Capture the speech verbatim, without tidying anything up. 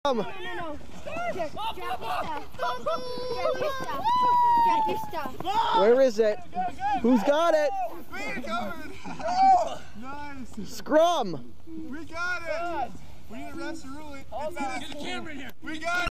No, no, no. Jack, drop your stuff. Drop your stuff. Drop your stuff. Where is it? Who's got it? Nice. Scrum. We got it. We need to rest the rule. Get the camera in here. We got it.